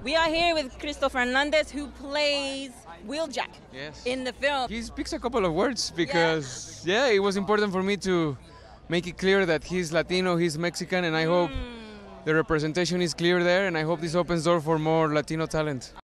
We are here with Cristo Fernández, who plays Wheeljack in the film. He speaks a couple of words because, it was important for me to make it clear that he's Latino, he's Mexican, and I hope the representation is clear there, and I hope this opens door for more Latino talent.